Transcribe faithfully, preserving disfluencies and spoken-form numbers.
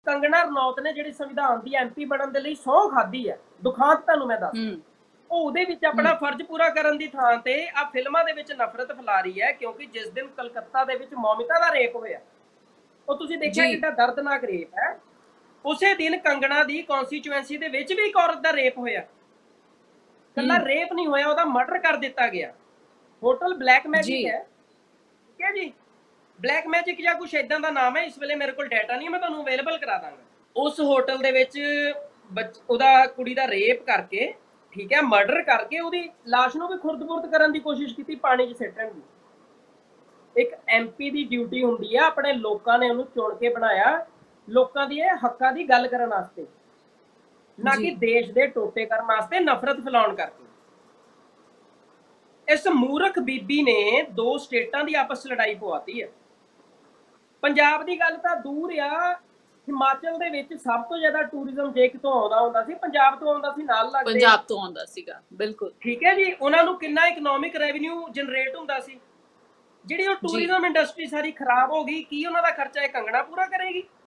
ਕੰਗਣਾ ਰਣੌਤ ਨੇ ਜਿਹੜੀ ਸੰਵਿਧਾਨ ਦੀ ਐਮਪੀ ਬਣਨ ਦੇ ਲਈ ਸਹੁੰ ਖਾਧੀ ਹੈ, ਦੁਖਾਂਤ ਤੁਹਾਨੂੰ ਮੈਂ ਦੱਸ, ਉਹ ਉਹਦੇ ਵਿੱਚ ਆਪਣਾ ਫਰਜ਼ ਪੂਰਾ ਕਰਨ ਦੀ ਥਾਂ ਤੇ ਆ ਫਿਲਮਾਂ ਦੇ ਵਿੱਚ ਨਫ਼ਰਤ ਫੈਲਾ ਰਹੀ ਹੈ। ਕਿਉਂਕਿ ਜਿਸ ਦਿਨ ਕਲਕੱਤਾ ਦੇ ਵਿੱਚ ਮੌਮਿਤਾ ਦਾ ਰੇਪ ਹੋਇਆ, ਉਹ ਤੁਸੀਂ ਦੇਖਿਆ ਕਿੰਨਾ ਦਰਦਨਾਕ ਰੇਪ ਹੈ। ਉਸੇ ਦਿਨ ਕੰਗਣਾ ਦੀ ਕੌਂਸਟੀਚੁਐਂਸੀ ਦੇ ਵਿੱਚ ਵੀ ਇੱਕ ਔਰਤ ਦਾ ਰੇਪ ਹੋਇਆ। ਕੱਲਾ ਰੇਪ ਨਹੀਂ ਹੋਇਆ, ਉਹਦਾ ਮਰਡਰ ਕਰ ਦਿੱਤਾ ਗਿਆ। ਹੋਟਲ ਬਲੈਕ ਮੈਜਿਕ ਹੈ, ਠੀਕ ਹੈ ਜੀ, ਬਲੈਕ ਮੈਜਿਕ ਜਾਂ ਕੁਛ ਇਦਾਂ ਦਾ ਨਾਮ ਹੈ। ਇਸ ਵੇਲੇ ਮੇਰੇ ਕੋਲ ਡਾਟਾ ਨਹੀਂ, ਮੈਂ ਤੁਹਾਨੂੰ ਅਵੇਲੇਬਲ ਕਰਾ ਦਾਂਗਾ। ਉਸ ਹੋਟਲ ਦੇ ਵਿੱਚ ਉਹਦਾ ਕੁੜੀ ਦਾ ਰੇਪ ਕਰਕੇ, ਠੀਕ ਹੈ, ਮਰਡਰ ਕਰਕੇ ਉਹਦੀ ਲਾਸ਼ ਨੂੰ ਵੀ ਖੁਰਦ-ਬੁਰਦ ਕਰਨ ਦੀ ਕੋਸ਼ਿਸ਼ ਕੀਤੀ, ਪਾਣੀ 'ਚ ਸਿੱਟਣ ਦੀ। ਇੱਕ ਐਮਪੀ ਦੀ ਡਿਊਟੀ ਹੁੰਦੀ ਹੈ, ਆਪਣੇ ਲੋਕਾਂ ਨੇ ਉਹਨੂੰ ਚੁਣ ਕੇ ਬਣਾਇਆ ਲੋਕਾਂ ਦੀ ਇਹ ਹੱਕਾਂ ਦੀ ਗੱਲ ਕਰਨ ਵਾਸਤੇ, ਨਾ ਕਿ ਦੇਸ਼ ਦੇ ਟੋਟੇ ਕਰਨ ਵਾਸਤੇ, ਨਫ਼ਰਤ ਫੈਲਾਉਣ ਕਰਕੇ। ਇਸ ਮੂਰਖ ਬੀਬੀ ਨੇ ਦੋ ਸਟੇਟਾਂ ਦੀ ਆਪਸ ਲੜਾਈ ਪਵਾਤੀ ਹੈ। ਪੰਜਾਬ ਦੀ ਗੱਲ ਤਾਂ ਦੂਰ ਆ, ਹਿਮਾਚਲ ਦੇ ਵਿੱਚ ਸਭ ਤੋਂ ਜ਼ਿਆਦਾ ਟੂਰਿਜ਼ਮ ਜੇ ਕਿਤੋਂ ਆਉਂਦਾ ਹੁੰਦਾ ਸੀ, ਪੰਜਾਬ ਤੋਂ ਆਉਂਦਾ ਸੀ, ਨਾਲ ਲੱਗਦੇ ਪੰਜਾਬ ਤੋਂ ਆਉਂਦਾ ਸੀਗਾ, ਬਿਲਕੁਲ ਠੀਕ ਹੈ ਜੀ। ਉਹਨਾਂ ਨੂੰ ਕਿੰਨਾ ਇਕਨੋਮਿਕ ਰੈਵਨਿਊ ਜਨਰੇਟ ਹੁੰਦਾ ਸੀ। ਜਿਹੜੀ ਉਹ ਟੂਰਿਜ਼ਮ ਇੰਡਸਟਰੀ ਸਾਰੀ ਖਰਾਬ ਹੋ ਗਈ, ਕੀ ਉਹਨਾਂ ਦਾ ਖਰਚਾ ਇਹ ਕੰਗਣਾ ਪੂਰਾ ਕਰੇਗੀ?